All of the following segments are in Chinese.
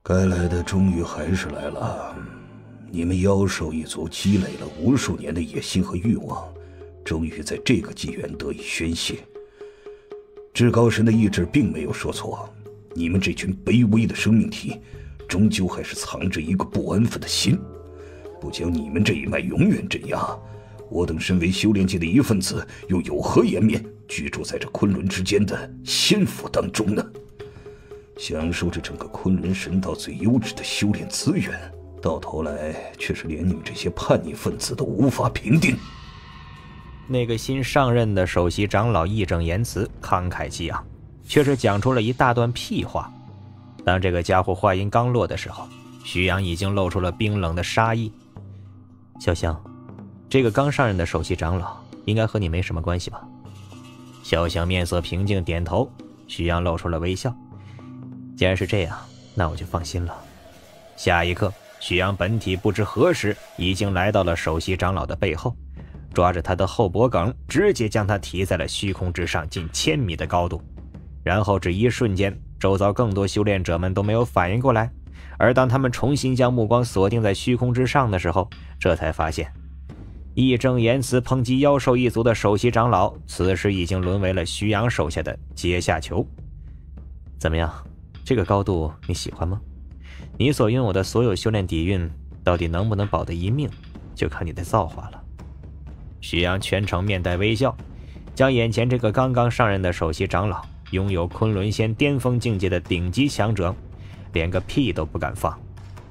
该来的终于还是来了。你们妖兽一族积累了无数年的野心和欲望，终于在这个机缘得以宣泄。至高神的意志并没有说错，你们这群卑微的生命体，终究还是藏着一个不安分的心。不将你们这一脉永远镇压，我等身为修炼界的一份子，又有何颜面居住在这昆仑之间的仙府当中呢？享受着整个昆仑神道最优质的修炼资源，到头来却是连你们这些叛逆分子都无法平定。 那个新上任的首席长老义正言辞，慷慨激昂，却是讲出了一大段屁话。当这个家伙话音刚落的时候，徐阳已经露出了冰冷的杀意。小香，这个刚上任的首席长老应该和你没什么关系吧？小香面色平静，点头。徐阳露出了微笑。既然是这样，那我就放心了。下一刻，徐阳本体不知何时已经来到了首席长老的背后，抓着他的后脖梗，直接将他提在了虚空之上近1000米的高度。然后只一瞬间，周遭更多修炼者们都没有反应过来，而当他们重新将目光锁定在虚空之上的时候，这才发现义正言辞抨击妖兽一族的首席长老，此时已经沦为了徐阳手下的阶下囚。怎么样，这个高度你喜欢吗？你所拥有的所有修炼底蕴，到底能不能保得一命，就看你的造化了。徐阳全程面带微笑，将眼前这个刚刚上任的首席长老，拥有昆仑仙巅峰境界的顶级强者，连个屁都不敢放。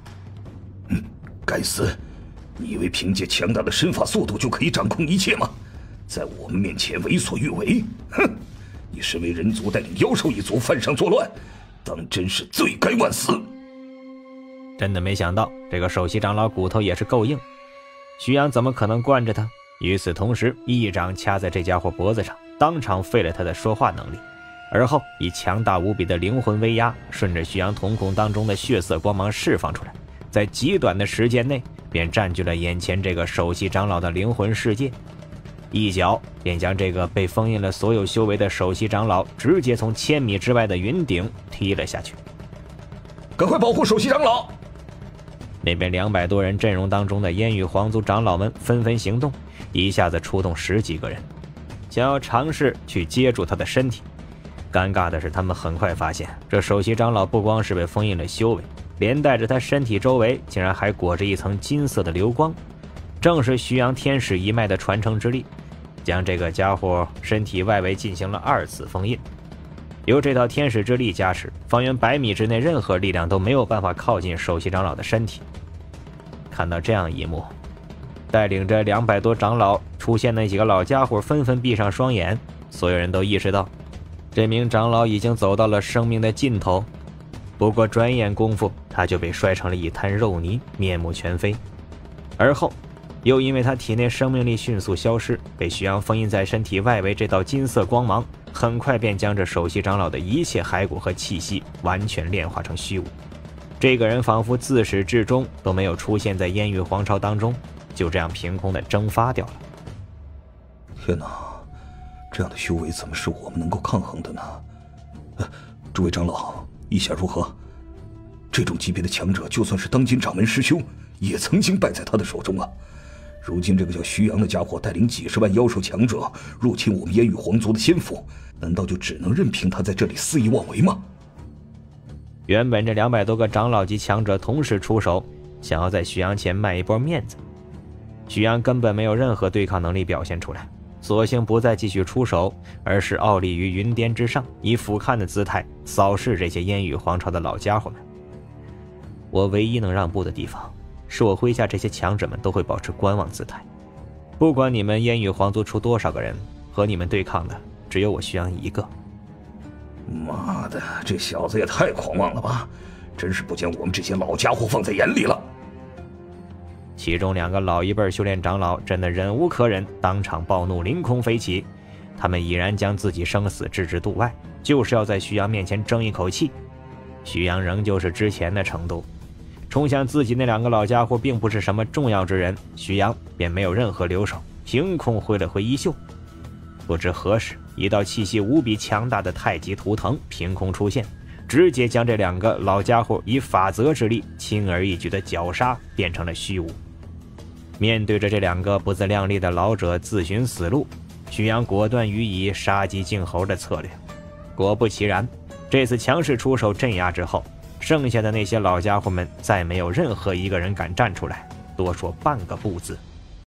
该死！你以为凭借强大的身法速度就可以掌控一切吗？在我们面前为所欲为？哼！你身为人族带领妖兽一族犯上作乱，当真是罪该万死！ 真的没想到，这个首席长老骨头也是够硬。徐阳怎么可能惯着他？与此同时，一掌掐在这家伙脖子上，当场废了他的说话能力。而后以强大无比的灵魂威压，顺着徐阳瞳孔当中的血色光芒释放出来，在极短的时间内便占据了眼前这个首席长老的灵魂世界，一脚便将这个被封印了所有修为的首席长老直接从1000米之外的云顶踢了下去。 赶快保护首席长老！ 那边200多人阵容当中的烟雨皇族长老们纷纷行动，一下子出动10几个人，想要尝试去接住他的身体。尴尬的是，他们很快发现，这首席长老不光是被封印了修为，连带着他身体周围竟然还裹着一层金色的流光，正是徐阳天使一脉的传承之力，将这个家伙身体外围进行了2次封印。由这套天使之力加持，方圆100米之内任何力量都没有办法靠近首席长老的身体。看到这样一幕，带领着200多长老出现那几个老家伙纷纷闭上双眼，所有人都意识到这名长老已经走到了生命的尽头。不过转眼功夫，他就被摔成了一滩肉泥，面目全非。而后又因为他体内生命力迅速消失，被徐阳封印在身体外围这道金色光芒很快便将这首席长老的一切骸骨和气息完全炼化成虚无。这个人仿佛自始至终都没有出现在烟雨皇朝当中，就这样凭空的蒸发掉了。 天哪，这样的修为怎么是我们能够抗衡的呢？诸位长老，意下如何？这种级别的强者，就算是当今掌门师兄，也曾经败在他的手中啊。如今这个叫徐阳的家伙带领几十万妖兽强者入侵我们烟雨皇族的仙府，难道就只能任凭他在这里肆意妄为吗？ 原本这200多个长老级强者同时出手，想要在徐阳前卖一波面子。徐阳根本没有任何对抗能力表现出来，索性不再继续出手，而是傲立于云巅之上，以俯瞰的姿态扫视这些烟雨皇朝的老家伙们。我唯一能让步的地方，是我麾下这些强者们都会保持观望姿态。不管你们烟雨皇族出多少个人，和你们对抗的只有我徐阳一个。 妈的，这小子也太狂妄了吧！真是不将我们这些老家伙放在眼里了。 其中2个老一辈修炼长老真的忍无可忍，当场暴怒，凌空飞起。他们已然将自己生死置之度外，就是要在徐阳面前争一口气。徐阳仍旧是之前的程度，冲向自己那2个老家伙并不是什么重要之人，徐阳便没有任何留手，凭空挥了挥衣袖。不知何时，一道气息无比强大的太极图腾凭空出现， 直接将这2个老家伙以法则之力轻而易举的绞杀变成了虚无。面对着这2个不自量力的老者自寻死路，徐阳果断予以杀鸡儆猴的策略。果不其然，这次强势出手镇压之后，剩下的那些老家伙们再没有任何一个人敢站出来多说半个不字。